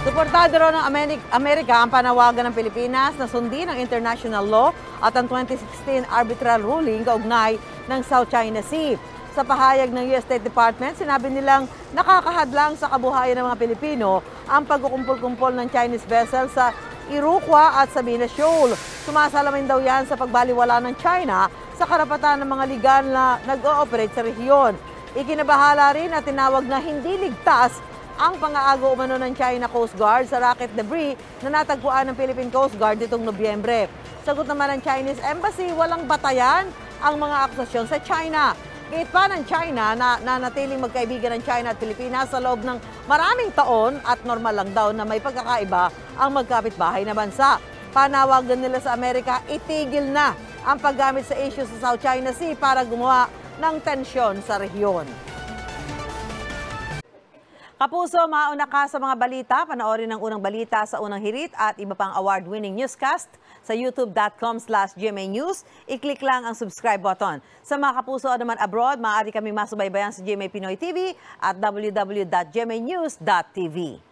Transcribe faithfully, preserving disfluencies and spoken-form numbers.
Suportado raw ng Amerika, Amerika ang panawagan ng Pilipinas na sundin ang international law at ang twenty sixteen arbitral ruling kaugnay ng South China Sea. Sa pahayag ng U S State Department, sinabi nilang nakakahadlang sa kabuhayan ng mga Pilipino ang pagkukumpul-kumpol ng Chinese vessel sa Iroquois at Sabina Shoal. Sumasalamin daw yan sa pagbaliwala ng China sa karapatan ng mga legal na nag-ooperate sa rehiyon. Ikinabahala rin at tinawag na hindi ligtas ang pang-aago umano ng China Coast Guard sa rocket debris na natagpuan ng Philippine Coast Guard nitong Nobyembre. Sagot naman ng Chinese Embassy, walang batayan ang mga akusasyon sa China. Gate pa ng China na nanatiling magkaibigan ng China at Pilipinas sa loob ng maraming taon at normal lang daw na may pagkakaiba ang magkapitbahay na bansa. Panawagan nila sa Amerika, itigil na ang paggamit sa issue sa South China Sea para gumawa ng tensyon sa rehiyon. Kapuso, mauna ka sa mga balita. Panoorin ang unang balita sa Unang Hirit at iba pang award-winning newscast sa youtube dot com slash G M A News. I-click lang ang subscribe button. Sa mga kapuso naman abroad, maaari kaming masubaybayan sa G M A Pinoy T V at w w w dot g m a news dot t v.